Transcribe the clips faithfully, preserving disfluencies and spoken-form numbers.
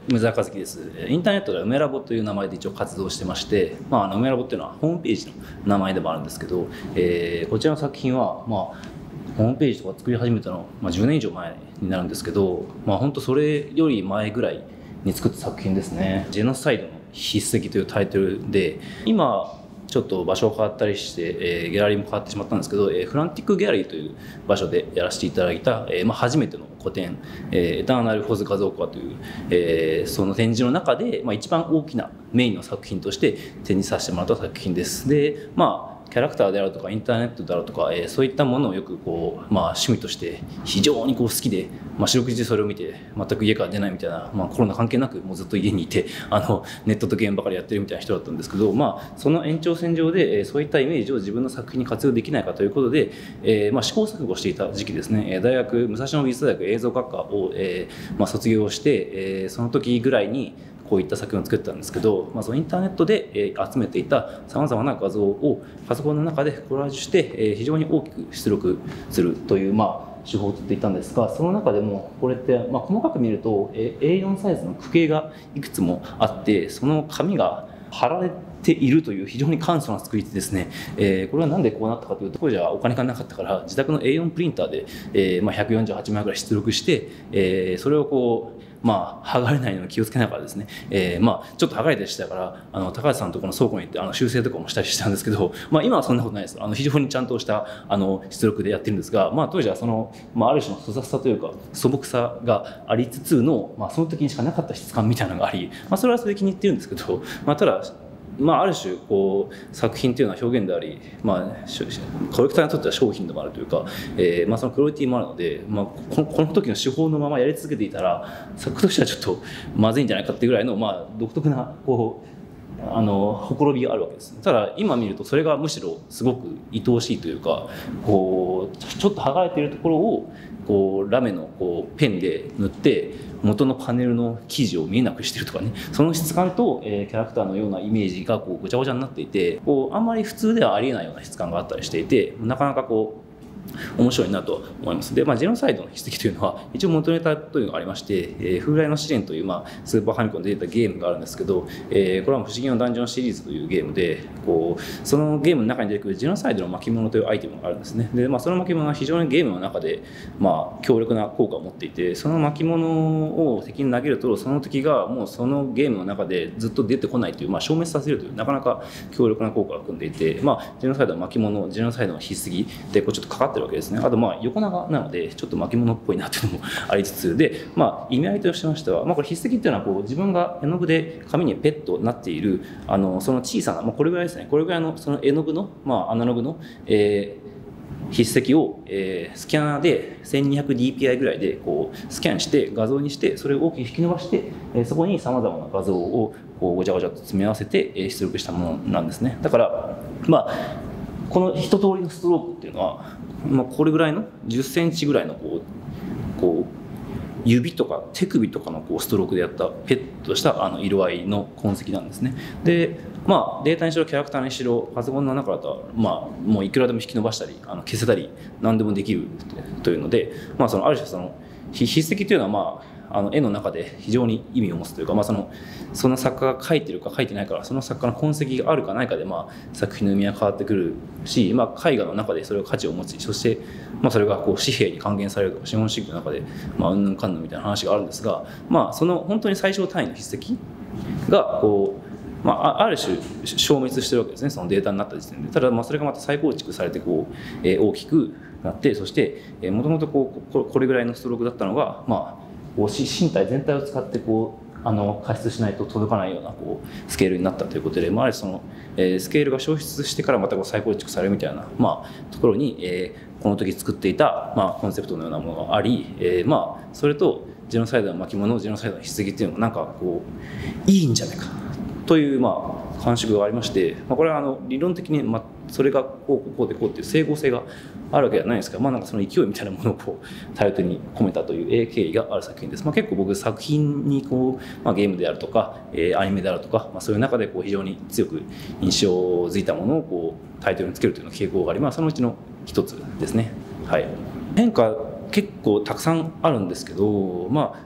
梅澤和樹です。インターネットでは梅ラボという名前で一応活動してまして、まあ、あの梅ラボっていうのはホームページの名前でもあるんですけど、えー、こちらの作品は、まあ、ホームページとか作り始めたのは、まあ、じゅうねん以上前になるんですけど、まあ、本当それより前ぐらいに作った作品ですね。ジェノサイドの筆跡というタイトルで、今ちょっと場所が変わったりして、えー、ギャラリーも変わってしまったんですけど、えー、フランティックギャラリーという場所でやらせていただいた、えーまあ、初めての個展、えー、エターナル・フォズ画像コアという、えー、その展示の中で、まあ、一番大きなメインの作品として展示させてもらった作品です。で、まあキャラクターであるとかインターネットであるとか、えー、そういったものをよくこう、まあ、趣味として非常にこう好きで、まあ、四六時中それを見て全く家から出ないみたいな、まあ、コロナ関係なくもうずっと家にいてあのネットとゲームばかりやってるみたいな人だったんですけど、まあ、その延長線上で、えー、そういったイメージを自分の作品に活用できないかということで、えーまあ、試行錯誤していた時期ですね。大学武蔵野美術大学映像学科を、えーまあ、卒業して、えー、その時ぐらいにこういった作品を作ったんですけど、まあ、そのインターネットで集めていたさまざまな画像をパソコンの中でコラージュして非常に大きく出力するという、まあ、手法をとっていたんですが、その中でもこれって、まあ、細かく見ると エーよん サイズの区形がいくつもあって、その紙が貼られているという非常に簡素な作りでですね、えー、これはなんでこうなったかというと、当時はお金がなかったから自宅の エーよん プリンターで、えーまあ、ひゃくよんじゅうはちまいぐらい出力して、えー、それをこうまあ、剥がれないように気をつけながらですね、えー、まあちょっと剥がれたりしたからあの高橋さんのところの倉庫に行ってあの修正とかもしたりしたんですけど、まあ、今はそんなことないです。あの非常にちゃんとしたあの出力でやってるんですが、まあ、当時はその、まあ、ある種の粗雑さというか素朴さがありつつの、まあ、その時にしかなかった質感みたいなのがあり、まあ、それはそれで気に入ってるんですけど、まあ、ただまあ、ある種こう作品というのは表現であり、まあ、コレクターにとっては商品でもあるというか、えーまあ、そのクオリティもあるので、まあ、この、この時の手法のままやり続けていたら作家としてはちょっとまずいんじゃないかっていうぐらいの、まあ、独特なこうあのほころびがあるわけです。ただ今見るとそれがむしろすごく愛おしいというか、こうちょっと剥がれているところをこうラメのこうペンで塗って元のパネルの生地を見えなくしてるとかね、その質感と、えー、キャラクターのようなイメージがこうごちゃごちゃになっていて、こうあんまり普通ではありえないような質感があったりしていて、なかなかこう面白いなと思います。で、まあ、ジェノサイドの筆跡というのは一応元ネタというのがありまして、えー、風来の試練という、まあ、スーパーファミコンで出たゲームがあるんですけど、えー、これは不思議のダンジョンシリーズというゲームで、こうそのゲームの中に出てくるジェノサイドの巻物というアイテムがあるんですね。で、まあ、その巻物は非常にゲームの中で、まあ、強力な効果を持っていて、その巻物を敵に投げるとその敵がもうそのゲームの中でずっと出てこないという、まあ、消滅させるというなかなか強力な効果が組んでいて、まあ、ジェノサイドの巻物、ジェノサイドの筆跡でこうちょっとかかってるわけですね。あとまあ横長なのでちょっと巻物っぽいなっていうのもありつつで、まあ、意味合いとしましては、まあ、これ筆跡っていうのはこう自分が絵の具で紙にペットなっているあのその小さな、まあ、これぐらいですね、これぐらいのその絵の具の、まあ、アナログの、えー、筆跡を、えー、スキャナーで せんにひゃくディーピーアイ ぐらいでこうスキャンして画像にしてそれを大きく引き伸ばして、えー、そこにさまざまな画像をこうごちゃごちゃと詰め合わせて、えー、出力したものなんですね。だからまあこの一通りのストロークっていうのは、まあ、これぐらいのじゅっセンチぐらいのこうこう指とか手首とかのこうストロークでやったペッとしたあの色合いの痕跡なんですね。で、まあ、データにしろキャラクターにしろパソコンの中だと、まあ、もういくらでも引き伸ばしたりあの消せたり何でもできるというので、まあ、そのある種その筆跡というのは、まああの絵の中で非常に意味を持つというか、まあ、そのその作家が描いてるか描いてないかその作家の痕跡があるかないかで、まあ、作品の意味は変わってくるし、まあ、絵画の中でそれが価値を持ち、そして、まあ、それがこう紙幣に還元されるとか資本主義の中でまあうんぬんかんぬんみたいな話があるんですが、まあ、その本当に最小単位の筆跡がこう、まあ、ある種消滅してるわけですね、そのデータになった時点で。ただまあそれがまた再構築されてこう、えー、大きくなって、そしてもともとこれぐらいのストロークだったのが、まあこう身体全体を使ってこうあの加筆しないと届かないようなこうスケールになったということで、まあ、ある種その、えー、スケールが消失してからまたこう再構築されるみたいな、まあ、ところに、えー、この時作っていた、まあ、コンセプトのようなものがあり、えーまあ、それとジェノサイドの巻物、ジェノサイドの筆跡っていうのがなんかこういいんじゃないかという、まあ、感触がありまして、まあ、これはあの理論的に、まあ、それがこうこうこうでこうっていう整合性があるわけではないんですが、まあ、なんかその勢いみたいなものをこうタイトルに込めたという経緯がある作品です。まあ、結構僕作品にこう、まあ、ゲームであるとか、えー、アニメであるとか、まあ、そういう中でこう非常に強く印象づいたものをこうタイトルにつけるというような傾向があり、まあ、そのうちの一つですね。はい、変化結構たくさんあるんですけど、まあ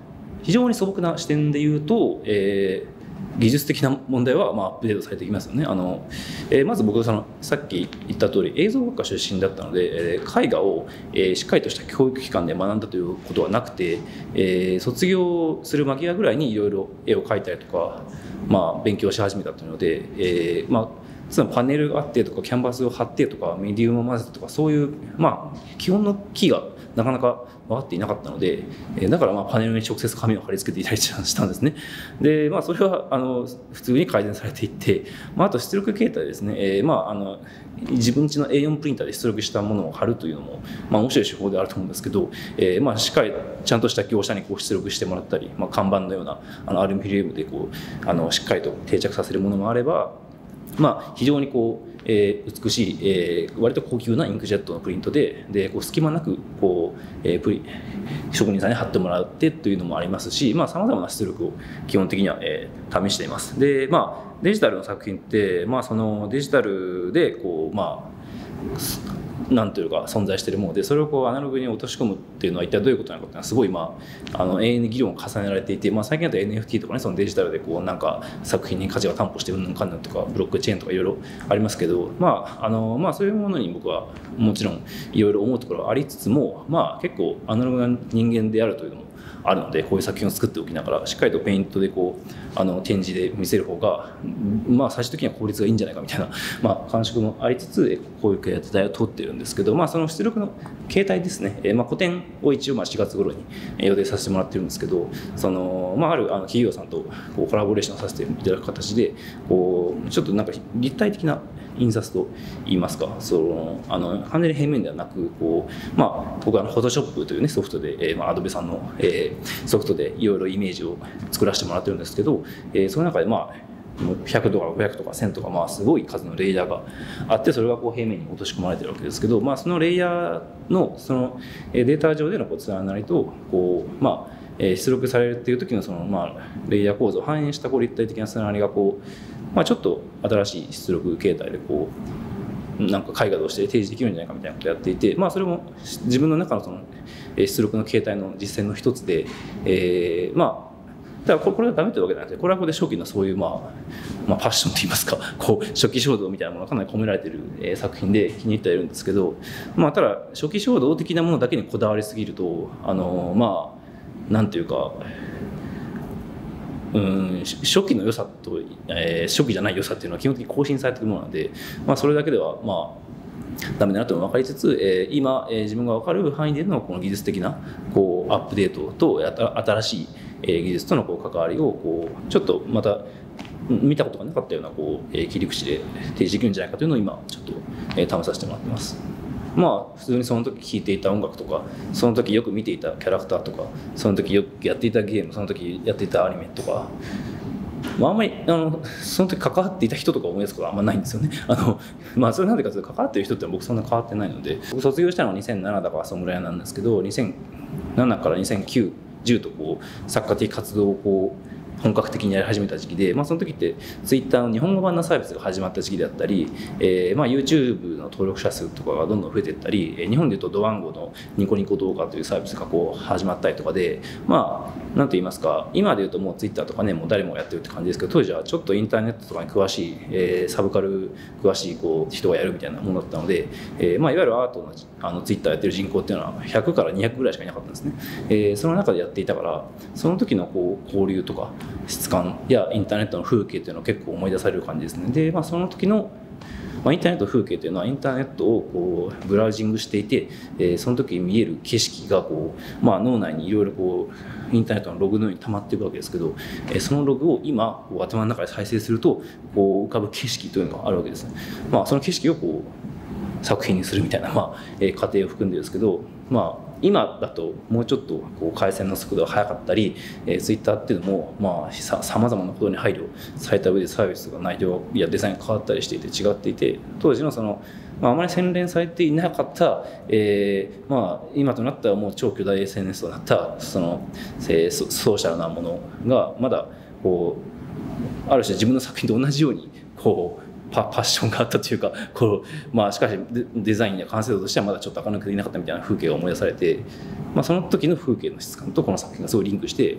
非常に素朴な視点で言うと、えー技術的な問題はまあアップデートされていきますよね。あの、えー、まず僕はそのさっき言った通り映像学科出身だったので、えー、絵画を、えー、しっかりとした教育機関で学んだということはなくて、えー、卒業する間際ぐらいにいろいろ絵を描いたりとか、まあ、勉強し始めたというので、えーまあ、つまりパネルがあってとかキャンバスを貼ってとかメディウムを混ぜてとかそういう、まあ、基本のキーがなかなか分かっていなかったので、えー、だからまあパネルに直接紙を貼り付けていたりしたんですね。で、まあ、それはあの普通に改善されていって、まあ、あと出力形態ですね、えーまあ、あの自分家の エーよん プリンターで出力したものを貼るというのも、まあ、面白い手法であると思うんですけど、えーまあ、しっかりちゃんとした業者にこう出力してもらったり、まあ、看板のようなあのアルミフィルムでこうあのしっかりと定着させるものもあれば、まあ、非常にこう、えー、美しい、えー、割と高級なインクジェットのプリントで、でこう隙間なくこう、えー、プリ職人さんに貼ってもらってというのもありますし、さまざ、まな出力を基本的には、えー、試しています。で、まあ、デジタルの作品って、まあ、そのデジタルでこう、まあなんというか存在しているもので、それをこうアナログに落とし込むっていうのは一体どういうことなのかっていうのはすごい、まあ、あの永遠に議論が重ねられていて、まあ、最近だと エヌエフティー とかね、そのデジタルでこうなんか作品に価値が担保してうんぬんかんぬんとかブロックチェーンとかいろいろありますけど、まああのまあ、そういうものに僕はもちろんいろいろ思うところはありつつも、まあ、結構アナログな人間であるというのもあるので、こういう作品を作っておきながらしっかりとペイントでこうあの展示で見せる方が、まあ、最終的には効率がいいんじゃないかみたいな、まあ、感触もありつつこういう形態を取っているんですけど、まあ、その出力の形態ですね、えーまあ、個展を一応まあしがつ頃に予定させてもらってるんですけど、その、まあ、あるあの企業さんとこうコラボレーションさせていただく形でこうちょっとなんか立体的な印刷といいますか、そのあの完全に平面ではなくこう、まあ、僕はフォトショップという、ね、ソフトで、えーまあ、アドベさんの、えー、ソフトでいろいろイメージを作らせてもらってるんですけど、えー、その中でまあひゃくとかごひゃくとかせんとか、まあ、すごい数のレイヤーがあって、それがこう平面に落とし込まれてるわけですけど、まあ、そのレイヤーのそのデータ上でのこう連なりとこう、まあ、出力されるっていう時のその、まあ、レイヤー構造を反映したこう立体的な連なりがこう、まあ、ちょっと新しい出力形態でこうなんか絵画として提示できるんじゃないかみたいなことをやっていて、まあ、それも自分の中のその出力の形態の実践の一つで、えー、まあだからこれがダメというわけじゃなくて、これはこれで初期のそういう、まあ、まあファッションといいますか、こう初期衝動みたいなものがかなり込められている、えー、作品で気に入ってはいるんですけど、まあ、ただ初期衝動的なものだけにこだわりすぎると、あのまあなんていうか、うん初期の良さと、えー、初期じゃない良さっていうのは基本的に更新されているものなので、まあ、それだけではまあダメだなと分かりつつ、えー、今、えー、自分が分かる範囲でのこの技術的なこうアップデートと新しい技術とのこう関わりをこうちょっとまた見たことがなかったようなこう切り口で提示できるんじゃないかというのを今ちょっと試させてもらってます。まあ普通にその時聴いていた音楽とか、その時よく見ていたキャラクターとか、その時よくやっていたゲーム、その時やっていたアニメとか、まあ、あんまりあのその時関わっていた人とか思い出すことはあんまないんですよね。あの、まあ、それなんでかというと関わっている人って僕そんな変わってないので、僕卒業したのはにせんななだからそのぐらいなんですけど、にせんななからにせんきゅう、じゅうとこう作家的活動をこう本格的にやり始めた時期で、まあ、その時ってツイッターの日本語版のサービスが始まった時期であったり、えーまあ、YouTube の登録者数とかがどんどん増えていったり、日本でいうとドワンゴのニコニコ動画というサービスがこう始まったりとかで、まあなんと言いますか、今でいうともうツイッターとかねもう誰もやってるって感じですけど、当時はちょっとインターネットとかに詳しい、えー、サブカル詳しいこう人がやるみたいなものだったので、えーまあ、いわゆるアートのあのツイッターやってる人口っていうのはひゃくからにひゃくぐらいしかいなかったんですね。えー、その中でやっていたから、その時のこう交流とか質感やインターネットの風景というのを結構思い出される感じですね。で、まあ、その時のまあ、インターネット風景というのはインターネットをこうブラウジングしていて、えー、その時に見える景色がこう、まあ、脳内にいろいろこうインターネットのログのように溜まっていくわけですけど、えー、そのログを今こう頭の中で再生するとこう浮かぶ景色というのがあるわけですね。まあ、その景色をこう作品にするみたいな、まあえー、過程を含んでるんですけど、まあ今だともうちょっとこう回線の速度が速かったり、えー、ツイッターっていうのもまあさまざまなことに配慮された上でサービスが内容やデザインが変わったりしていて違っていて、当時のその、まあ、あまり洗練されていなかった、えーまあ、今となってはもう超巨大 エスエヌエス となったその、えー、ソ, ソーシャルなものがまだこうある種自分の作品と同じようにこうパ, パッションがあったというかこう、まあ、しかし デ, デザインや完成度としてはまだちょっと明るくできなかったみたいな風景が思い出されて、まあ、その時の風景の質感とこの作品がすごいリンクして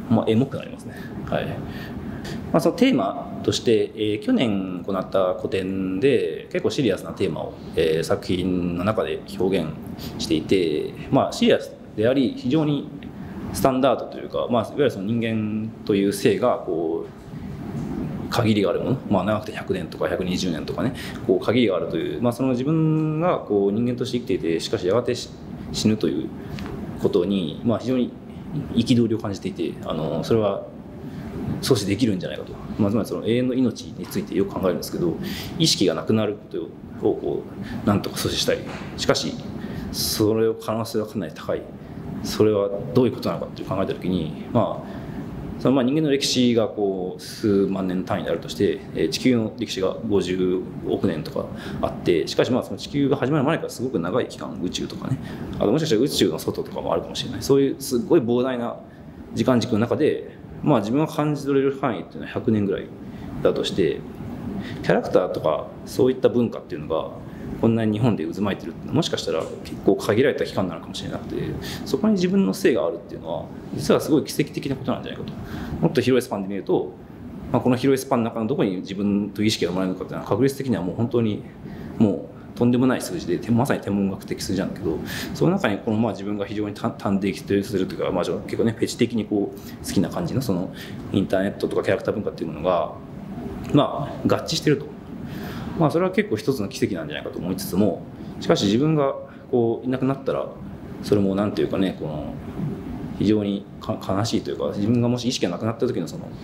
まあ、エモくなりますね。はい。まあ、そのテーマとして、えー、去年行った個展で結構シリアスなテーマを、えー、作品の中で表現していて、まあ、シリアスであり非常にスタンダードというか、まあ、いわゆるその人間という性がこう限りがあるもの、まあ、長くてひゃくねんとかひゃくにじゅうねんとかね、こう限りがあるという、まあ、その自分がこう人間として生きていて、しかしやがて死ぬということに、まあ、非常に憤りを感じていて、あのそれは阻止できるんじゃないかと、まあ、つまりその永遠の命についてよく考えるんですけど、意識がなくなることをこうなんとか阻止したい。しかしそれを可能性はかなり高い。それはどういうことなのかって考えた時に、まあそのまあ人間の歴史がこう数万年単位であるとして、地球の歴史がごじゅうおくねんとかあって、しかしまあその地球が始まる前からすごく長い期間、宇宙とかね、あともしかしたら宇宙の外とかもあるかもしれない。そういうすごい膨大な時間軸の中で、まあ自分が感じ取れる範囲っていうのはひゃくねんぐらいだとして、キャラクターとかそういった文化っていうのがこんなに日本で渦巻いてるってもしかしたら結構限られた期間なのかもしれなくて、そこに自分の性があるっていうのは実はすごい奇跡的なことなんじゃないかと。もっと広いスパンで見ると、まあ、この広いスパンの中のどこに自分という意識が生まれるのかっていうのは確率的にはもう本当にもうとんでもない数字で、まさに天文学的数字なんだけど、その中にこのまあ自分が非常に端的とするというか、まあ、結構ねフェチ的にこう好きな感じのそのインターネットとかキャラクター文化っていうものがまあ合致してると。まあそれは結構一つの奇跡なんじゃないかと思いつつも、しかし自分がこういなくなったらそれもなんていうかね、この非常に悲しいというか、自分がもし意識がなくなった時のその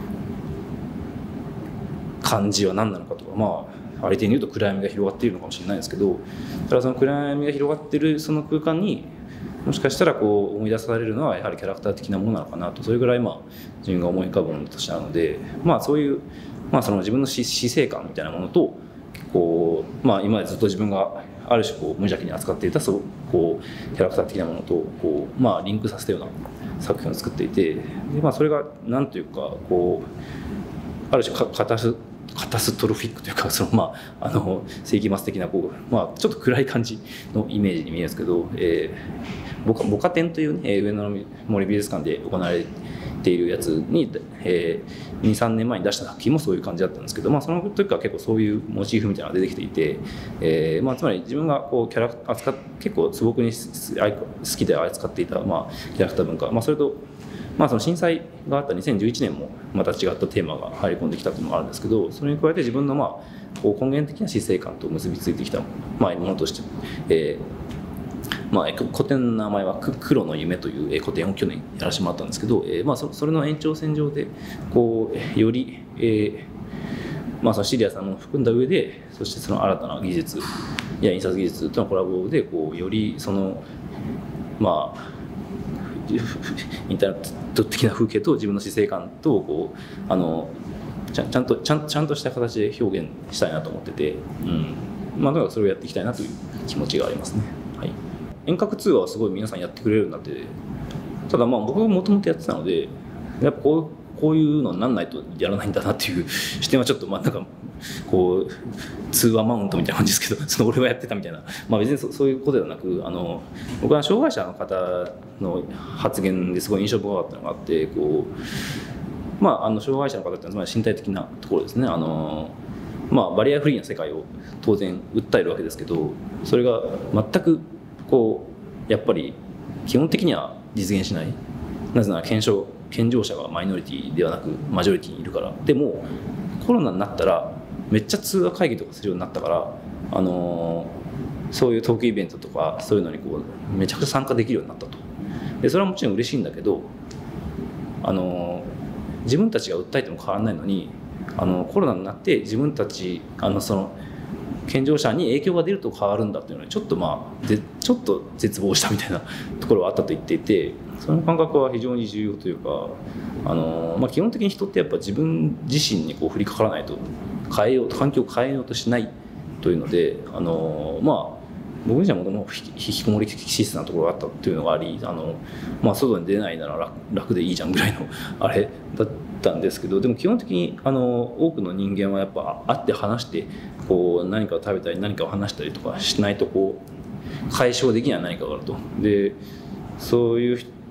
感じは何なのかとか、まあありていに言うと暗闇が広がっているのかもしれないですけど、ただその暗闇が広がっているその空間にもしかしたらこう思い出されるのはやはりキャラクター的なものなのかなと、それぐらいまあ自分が思い浮かぶものとしてなので、まあそういうまあその自分の死生観みたいなものとこう、まあ、今までずっと自分がある種こう無邪気に扱っていたそうこうキャラクター的なものとこう、まあ、リンクさせたような作品を作っていて、で、まあ、それが何というかこうある種カタスカタストロフィックというか、そのまああの世紀末的なこう、まあ、ちょっと暗い感じのイメージに見えるんですけど、えー、ボカボカ展というね上野の森美術館で行われているやつに、えー、にさんねんまえに出した作品もそういう感じだったんですけど、まあ、その時から結構そういうモチーフみたいなのが出てきていて、えーまあ、つまり自分がこうキャラクター扱っ結構素朴に好きで扱っていた、まあ、キャラクター文化、まあ、それと、まあ、その震災があったにせんじゅういちねんもまた違ったテーマが入り込んできたというのがあるんですけど、それに加えて自分のまあこう根源的な死生観と結びついてきた、まあ、ものとして、えーまあ、個展の名前は「黒の夢」という個展を去年やらせてもらったんですけど、えーまあ、そ, それの延長線上でこうより、えーまあ、そのシリアスなものを含んだ上で、そしてその新たな技術や印刷技術とのコラボでこうよりそのまあインターネット的な風景と自分の死生観とこうあのち ゃ, ちゃんとちゃんちゃんとした形で表現したいなと思ってて、うんまあ、だからそれをやっていきたいなという気持ちがありますね。はい、遠隔通話はすごい皆さんやってくれるようになって、ただまあ僕もともとやってたので、やっぱこうこういうのになんないとやらないんだなっていう視点はちょっとまあなんかこう通話マウントみたいな感じですけど、その俺はやってたみたいな、まあ、別に そ, そういうことではなく、あの僕は障害者の方の発言ですごい印象深かったのがあって、こう、まあ、あの障害者の方ってつまり身体的なところですね、あの、まあ、バリアフリーな世界を当然訴えるわけですけど、それが全くこうやっぱり基本的には実現しない。なぜなら健常健常者がマイノリティではなくマジョリティにいるから。でもコロナになったらめっちゃ通話会議とかするようになったから、あのー、そういうトークイベントとかそういうのにこうめちゃくちゃ参加できるようになったと。でそれはもちろん嬉しいんだけど、あのー、自分たちが訴えても変わらないのに、あのコロナになって自分たちあのその健常者に影響が出ると変わるんだっていうのにちょっとまあでちょっと絶望したみたいなところはあったと言っていて、その感覚は非常に重要というか、あの、まあ、基本的に人ってやっぱ自分自身にこう降りかからないと変えようと環境を変えようとしないというので、あのまあ僕自身はもともと引きこもり気質なところがあったっていうのがあり、あの、まあ、外に出ないなら 楽, 楽でいいじゃんぐらいのあれだったんですけど、でも基本的にあの多くの人間はやっぱ会って話してこう何かを食べたり何かを話したりとかしないとこう解消できない何かがあると。でそういう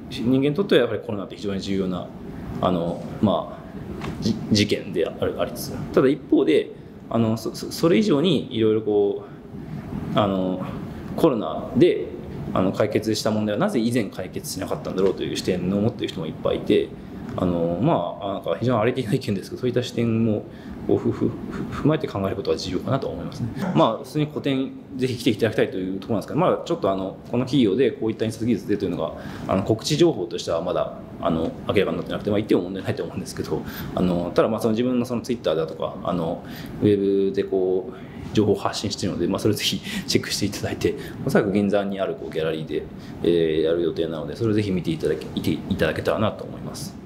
人間にとってはやっぱりコロナって非常に重要なあの、まあ、事件であるありつつ、ただ一方であの そ, それ以上にいろいろこうあのコロナであの解決した問題はなぜ以前解決しなかったんだろうという視点を持っている人もいっぱいいて、あのまあなんか非常に荒れていない意見ですけど、そういった視点もこうふふ踏まえて考えることが重要かなと思いますね。まあ普通に個展ぜひ来ていただきたいというところなんですけど、まだちょっとあのこの企業でこういった印刷技術でというのがあの告知情報としてはまだあの明らかになってなくて、まあ、言っても問題ないと思うんですけど、あのただまあその自分のそのツイッターだとかあのウェブでこう情報を発信しているので、まあ、それをぜひチェックしていただいて、おそらく銀座にあるこうギャラリーで、えー、やる予定なので、それをぜひ見ていただけいていただけたらなと思います。